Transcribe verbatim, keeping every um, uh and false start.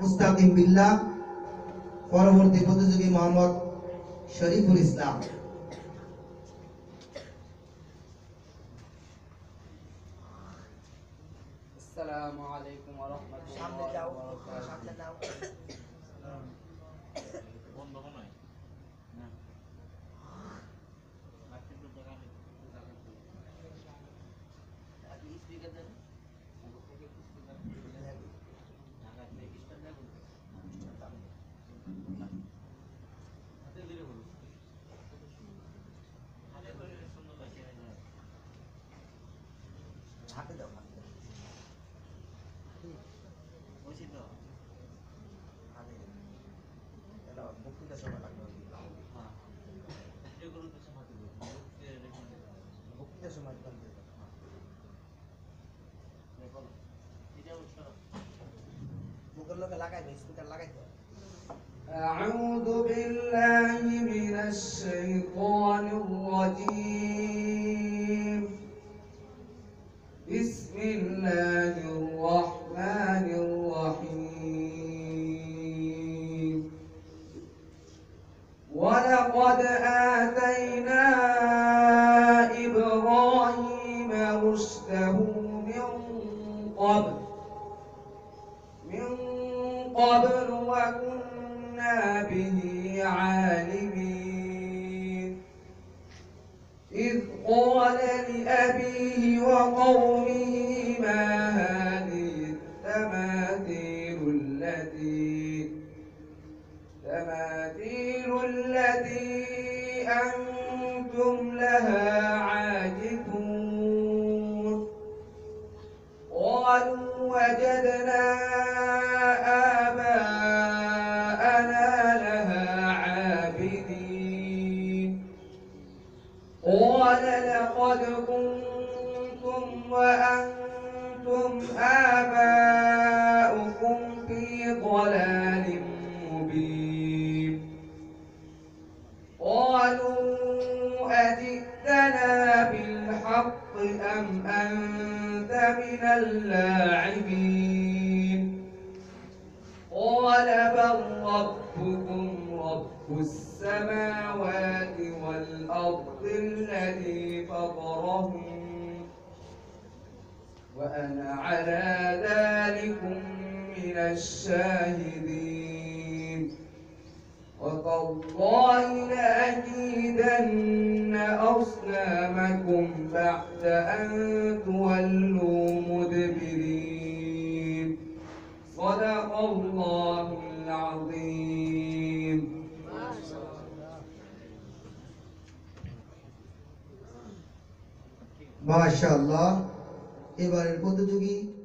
মুস্তাকিম বিল্লাহ, পরবর্তী প্রতিযোগী মোহাম্মদ শরীফুল ইসলাম। আসসালামু আলাইকুম ওয়া রাহমাতুল্লাহি ওয়া বারাকাতুহু। হাতে দাও, হাতে দাও। বুঝি তো হাতে দাও, বক্তৃতা সময় লাগবে। হ্যাঁ, এগুলো তো সময় দেবো, বক্তৃতা সময় দেবো। দেখো এটা উৎসাহ মুখের লোকে লাগাইবে, স্পিকার লাগাইতে। أعوذ بالله من الشيطان الرجيم. بسم الله الرحمن الرحيم. ولقد آتينا إبراهيم رشده من قبل من قبل وكنا به عالمين. إذ قال لأبيه وقومه ما هذه التماثيل التي تماثيل التي أنتم لها عاكفون. قالوا وجدنا آباءنا لها عابدين. قال لقد كنتم وأنتم آباؤكم في ضلال مبين. قالوا أجئتنا بالحق أم أنت من اللاعبين. قال بل ربكم رب السماوات والأرض الذي فطرهم وأنا على ذلكم من الشاهدين. وتالله لأكيدن أصنامكم بعد أن تولوا مدبرين. صدق الله العظيم. মাশাআল্লাহ। এবারের প্রতিযোগী